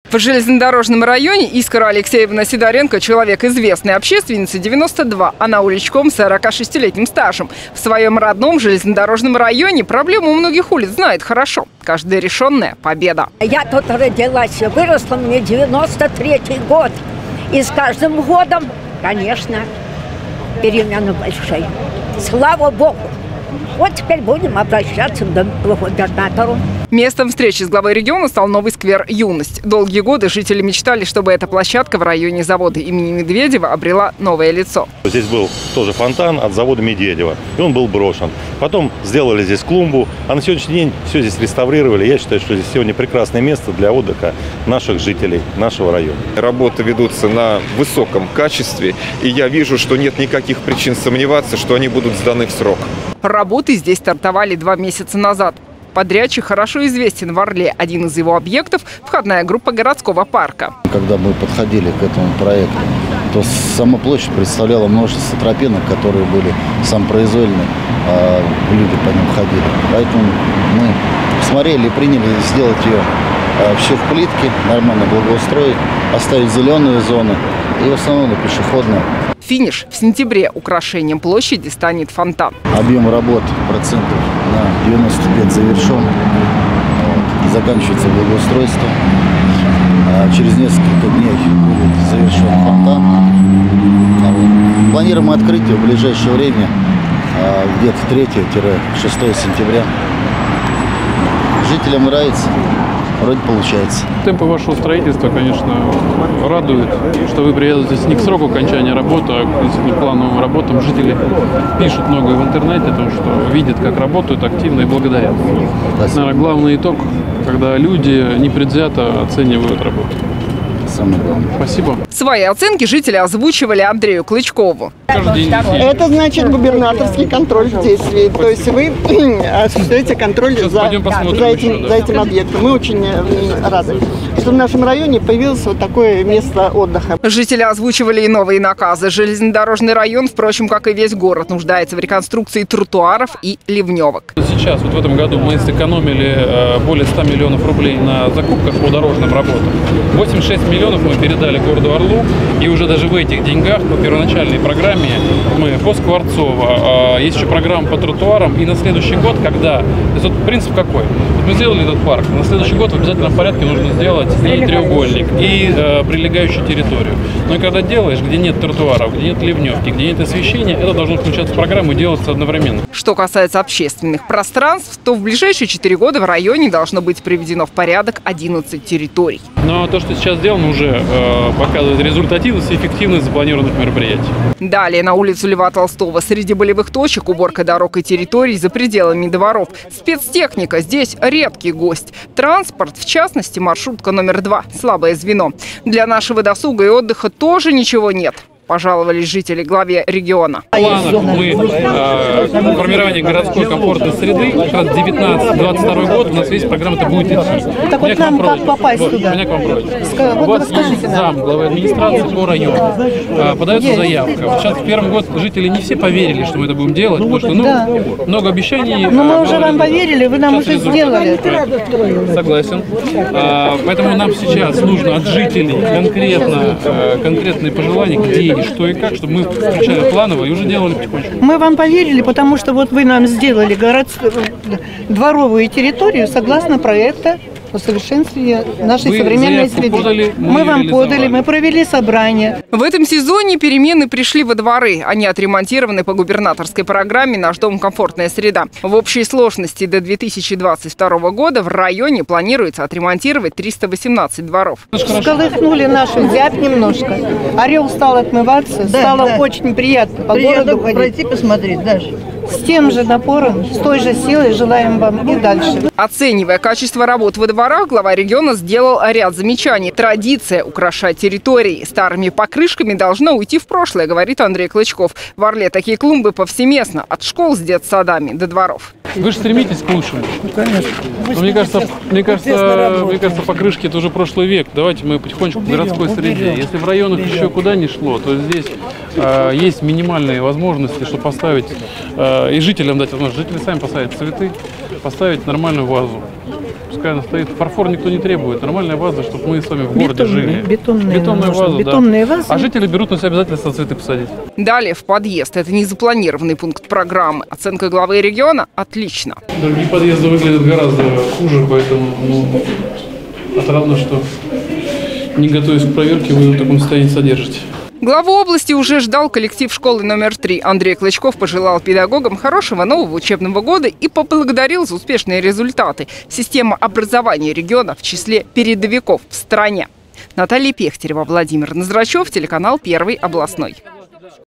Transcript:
В железнодорожном районе Искра Алексеевна Сидоренко – человек известной общественницы, 92. Она уличком с 46-летним стажем. В своем родном железнодорожном районе проблему у многих улиц знает хорошо. Каждая решенная – победа. Я тут родилась, выросла мне 93-й год. И с каждым годом, конечно, перемены большие. Слава Богу! Вот теперь будем обращаться к губернатору. Местом встречи с главой региона стал новый сквер «Юность». Долгие годы жители мечтали, чтобы эта площадка в районе завода имени Медведева обрела новое лицо. Здесь был тоже фонтан от завода Медведева, и он был брошен. Потом сделали здесь клумбу, а на сегодняшний день все здесь реставрировали. Я считаю, что здесь сегодня прекрасное место для отдыха наших жителей, нашего района. Работы ведутся на высоком качестве, и я вижу, что нет никаких причин сомневаться, что они будут сданы в срок. Работы здесь стартовали 2 месяца назад. Подрядчик хорошо известен в Орле. Один из его объектов – входная группа городского парка. Когда мы подходили к этому проекту, то сама площадь представляла множество тропинок, которые были самопроизвольны, люди по ним ходили. Поэтому мы посмотрели и приняли сделать ее все в плитке, нормально благоустроить, оставить зеленые зоны и в основном пешеходные. Финиш в сентябре. Украшением площади станет фонтан. Объем работ процентов на 95 завершен. Заканчивается благоустройство. Через несколько дней будет завершен фонтан. Планируем открытие в ближайшее время, где-то 3-6 сентября. Жителям нравится. Вроде получается. Темпы вашего строительства, конечно, радуют, что вы привязываетесь не к сроку окончания работы, а к плановым работам. Жители пишут много в интернете о том, что видят, как работают активно и благодарят. Наверное, главный итог, когда люди непредвзято оценивают работу. Самое главное. Спасибо. Свои оценки жители озвучивали Андрею Клычкову. Это значит губернаторский контроль действий. То есть вы осуществляете контроль за этим объектом. Мы очень рады, что в нашем районе появилось вот такое место отдыха. Жители озвучивали и новые наказы. Железнодорожный район, впрочем, как и весь город, нуждается в реконструкции тротуаров и ливневок. Сейчас, вот в этом году, мы сэкономили более 100 миллионов рублей на закупках по дорожным работам. 86 миллионов мы передали городу Орлу, и уже даже в этих деньгах по первоначальной программе мы по Скворцово, есть еще программа по тротуарам, и на следующий год, когда... Вот принцип какой? Вот мы сделали этот парк, на следующий год в обязательном порядке нужно сделать и треугольник, и прилегающую территорию. Но и когда делаешь, где нет тротуаров, где нет ливневки, где нет освещения, это должно включаться в программу и делаться одновременно. Что касается общественных пространств, то в ближайшие 4 года в районе должно быть приведено в порядок 11 территорий. Но то, что сейчас сделано, уже показывает результативность и эффективность запланированных мероприятий. Далее на улицу Льва Толстого среди болевых точек уборка дорог и территорий за пределами дворов. Спецтехника здесь редкий гость. Транспорт, в частности, маршрутка номер 2, слабое звено. Для нашего досуга и отдыха тоже ничего нет. Пожаловались жители главе региона. В планах мы формирование городской комфортной среды, как раз 19-22 год у нас есть программа, это будет идти. Так вот нам как попасть туда? У меня к вам просьба. У вас есть зам главы администрации по району. Подается заявка. Вот сейчас в первый год жители не все поверили, что мы это будем делать, потому что много обещаний. Но мы уже вам поверили, вы нам уже сделали. Согласен. Поэтому нам сейчас нужно от жителей конкретные пожелания, где что и как, чтобы мы включали планово и уже делали потихонечку. Мы вам поверили, потому что вот вы нам сделали дворовую территорию согласно проекта усовершенствования нашей современной среды. Мы вам подали, мы провели собрание. В этом сезоне перемены пришли во дворы. Они отремонтированы по губернаторской программе «Наш дом. Комфортная среда». В общей сложности до 2022 года в районе планируется отремонтировать 318 дворов. Всколыхнули нашу зябь немножко. Орел стал отмываться, стало очень приятно по городу ходить. Пройти посмотреть даже. С тем же напором, с той же силой желаем вам и дальше. Оценивая качество работ во дворах, глава региона сделал ряд замечаний. Традиция украшать территории старыми покрышками должна уйти в прошлое, говорит Андрей Клычков. В Орле такие клумбы повсеместно, от школ с детсадами до дворов. Вы же стремитесь к лучшему. Ну, конечно. Но мне кажется, покрышки это уже прошлый век. Давайте мы потихонечку к городской среде. Если в районах еще куда ни шло, то здесь есть минимальные возможности, чтобы поставить и жителям дать возможность. Жители сами посадят цветы, поставить нормальную вазу. пускай она стоит. Фарфор никто не требует. Нормальная ваза, чтобы мы с вами в городе жили. Бетонная ваза, бетонные да. вазы. А жители берут на себя обязательство цветы посадить. Далее в подъезд. Это незапланированный пункт программы. Оценка главы региона – отлично. Другие подъезды выглядят гораздо хуже, поэтому отрадно, что не готовясь к проверке, вы в таком состоянии содержите. Главу области уже ждал коллектив школы номер 3. Андрей Клычков пожелал педагогам хорошего нового учебного года и поблагодарил за успешные результаты. Система образования региона в числе передовиков в стране. Наталья Пехтерева, Владимир Ноздрачев, телеканал «Первый областной».